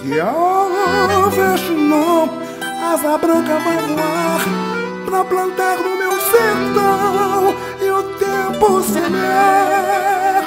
que ao não, asa branca vai voar pra plantar no meu sertão e o tempo semear.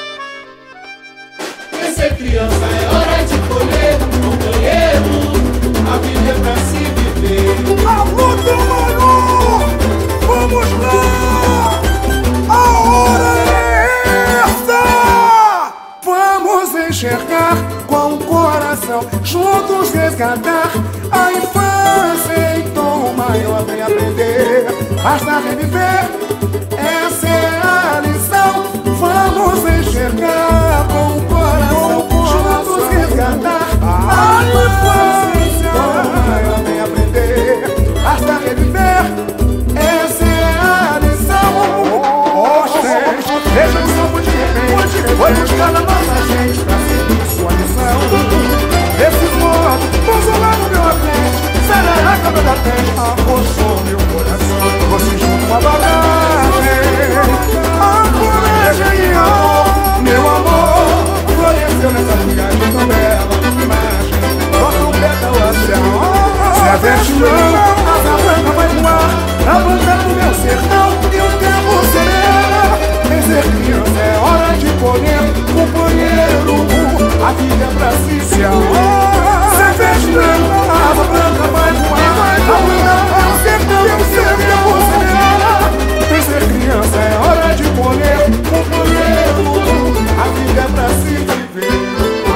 Ser criança é hora de colher, companheiro, a vida é pra se viver. Alô, Manu, vamos lá, a hora é essa. Vamos enxergar com o coração, juntos resgatar a infância em tom maior. Vem aprender, basta reviver, essa é a lição. Vamos enxergar com o coração, juntos resgatar a infância. Eu nem aprender, basta reviver, essa é a lição. Oxê, veja o campo de repente, foi buscar na nossa gente pra seguir sua lição. Esses modos, vão lá no meu frente, será a cama da testa, arrochou meu coração. Você junto com a bagagem, a coragem e amor, meu amor, floresceu nessa viagem tão bela, imagem, toca o pétalo a céu. Se aveste não, asa branca vai voar, pra plantar no meu sertão e o tempo serena. Em ser criança é hora de colher, companheiro, a vida é pra se amar. Se aveste não, asa branca vai voar, pra plantar no meu sertão e o tempo serena. Em ser criança é hora de colher, companheiro, a vida é pra se viver.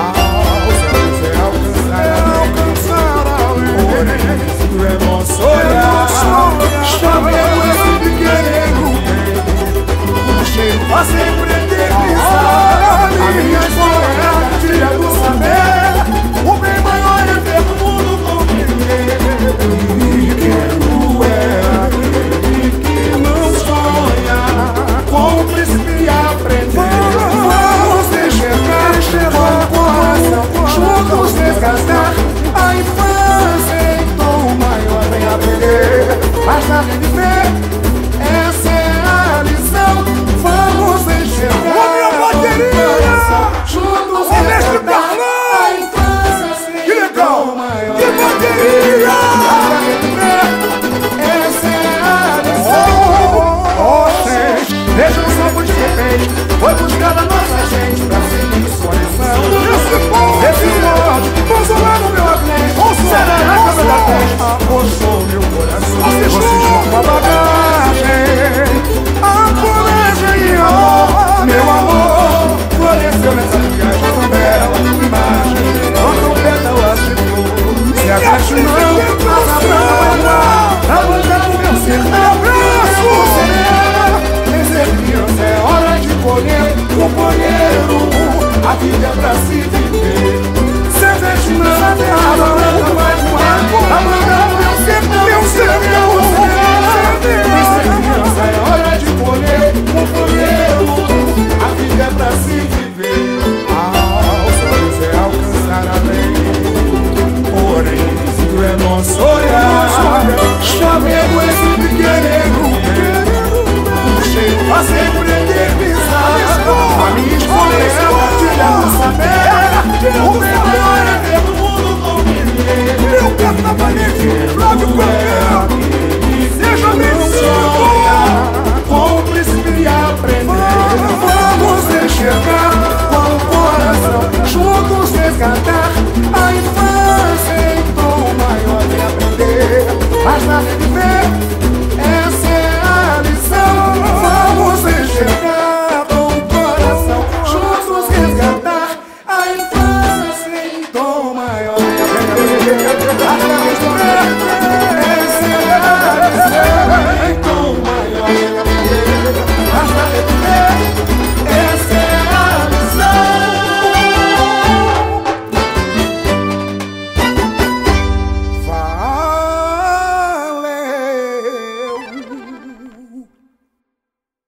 É bom sonhar, chamando esse pequeno o cheiro faz sempre eternizar. A minha história é a cartilha do saber, o bem maior é ver o mundo compreender. Pequeno é aquele que não sonha com o príncipe aprender. Vamos enxergar com o coração, juntos resgatar a infância. Basta reviver, essa é a lição. Vamos enxergar. Ô minha bateria! Juntos resgatar a infância. Que legal! Que bateria! Basta reviver, essa é a lição. Oxê, veja o sampo de repente, foi buscar da nossa gente pra seguir sua lição. Esse modo, vamos lá no meu atleta, será na casa da festa, arrochou meu coração. Você junto com a bagagem, a coragem e amor, meu amor, floresceu nessa viagem tão bela, imagem, quando o pétalo agitou. Se agaste não, asa branca vai voar, pra plantar no meu sertão, abraço serena. Em ser criança é hora de colher, companheiro, a vida é pra se viver. Se agaste não, asa branca vai voar, pra plantar no meu sertão, meu sertão. Em ser criança é hora de colher, companheiro, a vida é pra se viver. O sonho é alcançar além, porém isso é nosso olhar. Chamego esse pequeno, o cheiro faz sempre